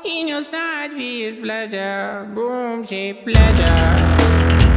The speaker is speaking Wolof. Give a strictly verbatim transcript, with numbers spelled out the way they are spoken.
In your snide fierce pleasure, boom, shape pleasure.